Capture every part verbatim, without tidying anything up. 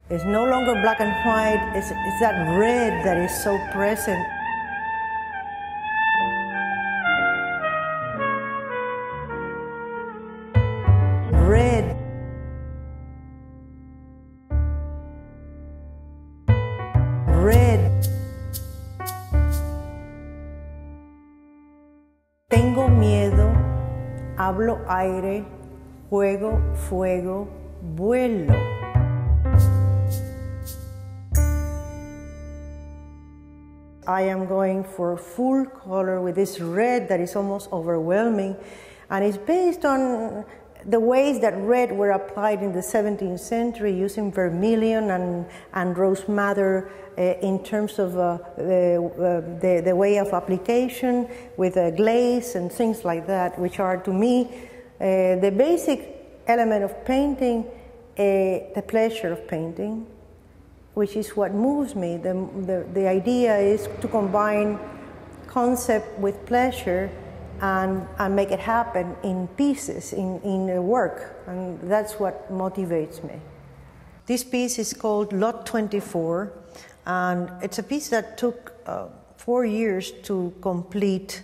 It's no longer black and white, it's, it's that red that is so present. Red. Red. Tengo miedo, hablo aire, juego, fuego, vuelo. I am going for full color with this red that is almost overwhelming, and it's based on the ways that red were applied in the seventeenth century using vermilion and, and rose madder uh, in terms of uh, the, uh, the, the way of application with uh, glaze and things like that, which are to me uh, the basic element of painting, uh, the pleasure of painting, which is what moves me. The, the, the idea is to combine concept with pleasure and, and make it happen in pieces, in, in a work, and that's what motivates me. This piece is called Lot twenty-four, and it's a piece that took uh, four years to complete.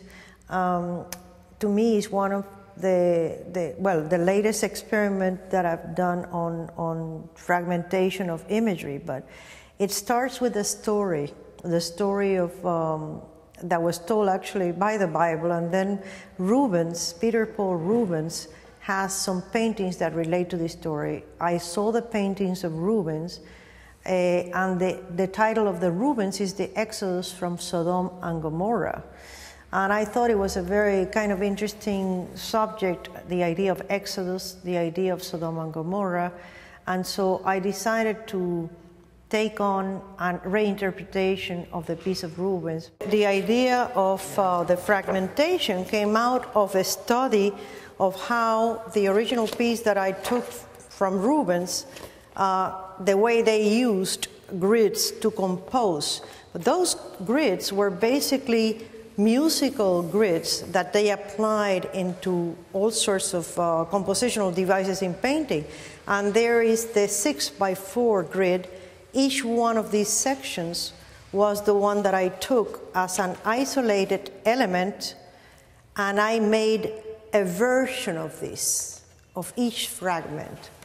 Um, to me, it's one of the, the, well, the latest experiment that I've done on, on fragmentation of imagery, but it starts with a story, the story of um, that was told actually by the Bible, and then Rubens, Peter Paul Rubens, has some paintings that relate to this story. I saw the paintings of Rubens, uh, and the, the title of the Rubens is The Exodus from Sodom and Gomorrah. And I thought it was a very kind of interesting subject, the idea of Exodus, the idea of Sodom and Gomorrah, and so I decided to take on a reinterpretation of the piece of Rubens. The idea of uh, the fragmentation came out of a study of how the original piece that I took from Rubens, uh, the way they used grids to compose. But those grids were basically musical grids that they applied into all sorts of uh, compositional devices in painting. And there is the six by four grid. Each one of these sections was the one that I took as an isolated element, and I made a version of this, of each fragment.